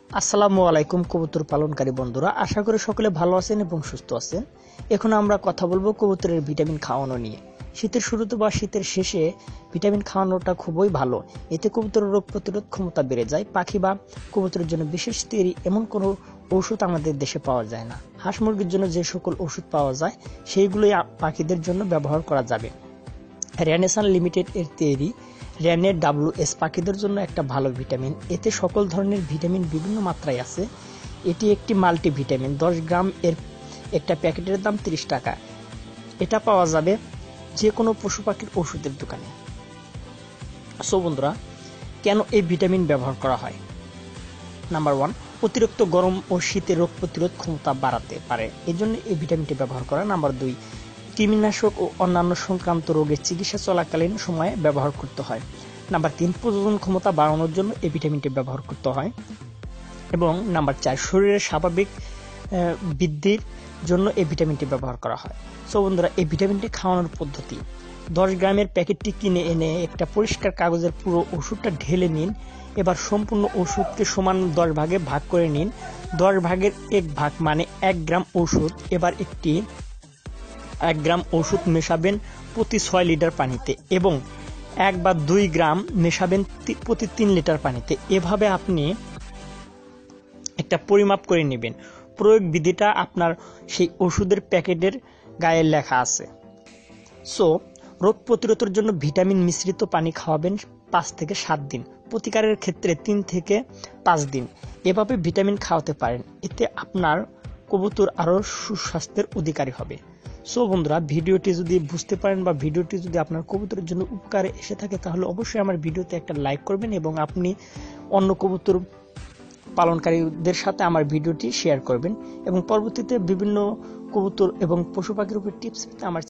আসসালামু আলাইকুম কবুতর পালনকারী বন্ধুরা, আশা করি সকলে ভালো আছেন এবং সুস্থ আছেন। এখন আমরা কথা বলবো কবুতরের ভিটামিন খাওয়ানো নিয়ে। শীতের শুরুতে বা শীতের শেষে ভিটামিন খাওয়ানোটা খুবই ভালো। এতে কবুতরের রোগ প্রতিরোধ ক্ষমতা বেড়ে যায়। পাখি বা কবুতরের জন্য বিশেষ তৈরি এমন কোনো ঔষধ আমাদের দেশে পাওয়া যায় না। হাঁস মুরগির জন্য যে সকল ওষুধ পাওয়া যায় সেইগুলোই পাখিদের জন্য ব্যবহার করা যাবে। রেনেসান লিমিটেড এর তৈরি রেনের WS পাখিদের জন্য একটা ভালো ভিটামিন। এতে সকল ধরনের ভিটামিন বিভিন্ন মাত্রায় আছে। এটি একটি মাল্টিভিটামিন। 10 গ্রাম এর একটা প্যাকেটের দাম 30 টাকা। এটা পাওয়া যাবে যে কোনো পশু পাখির ওষুধের দোকানে। সো বন্ধুরা, কেন এই ভিটামিন ব্যবহার করা হয়? নাম্বার 1, অতিরিক্ত গরম ও শীতে রোগ প্রতিরোধ ক্ষমতা বাড়াতে পারে, এজন্য এই ভিটামিনটি ব্যবহার করা। নাম্বার 2, কৃমিনাশক ও অন্যান্য সংক্রান্ত রোগের চিকিৎসা চলাকালীন সময়ে ব্যবহার করতে হয়। নাম্বার 3, প্রজনন ক্ষমতা বাড়ানোর জন্য এই ভিটামিনটি ব্যবহার করতে হয়। এবং নাম্বার 4, শরীরের স্বাভাবিক বৃদ্ধির জন্য এই ভিটামিনটি ব্যবহার করা হয়। সো বন্ধুরা, এই ভিটামিনটি খাওয়ানোর পদ্ধতি: 10 গ্রামের প্যাকেটটি কিনে এনে একটা পরিষ্কার কাগজের পুরো ওষুধটা ঢেলে নিন। এবার সম্পূর্ণ ওষুধকে সমান 10 ভাগে ভাগ করে নিন। 10 ভাগের 1 ভাগ মানে 1 গ্রাম ওষুধ। এবার 1 গ্রাম ওষুধ মেশাবেন প্রতি 6 লিটার পানিতে এবং 1 বা 2 গ্রাম মেশাবেন প্রতি 3 লিটার পানিতে। এভাবে আপনি একটা পরিমাপ করে নেবেন। প্রয়োগ বিধিটা আপনার সেই ওষুধের প্যাকেটের গায়ে লেখা আছে। সো রোগ প্রতিরোধের জন্য ভিটামিন মিশ্রিত পানি খাওয়াবেন 5 থেকে 7 দিন। প্রতিকারের ক্ষেত্রে 3 থেকে 5 দিন। এভাবে ভিটামিন খাওয়াতে পারেন। এতে আপনার কবুতর আরো সুস্বাস্থ্যের অধিকারী হবে। সো বন্ধুরা, ভিডিওটি যদি বুঝতে পারেন বা ভিডিওটি যদি আপনার কবুতরের জন্য উপকারে এসে থাকে, তাহলে অবশ্যই আমার ভিডিওতে একটা লাইক করবেন এবং আপনি অন্য কবুতর পালনকারীদের সাথে আমার ভিডিওটি শেয়ার করবেন এবং পরবর্তীতে বিভিন্ন কবুতর এবং পশু পাখির উপর টিপস পেতে আমার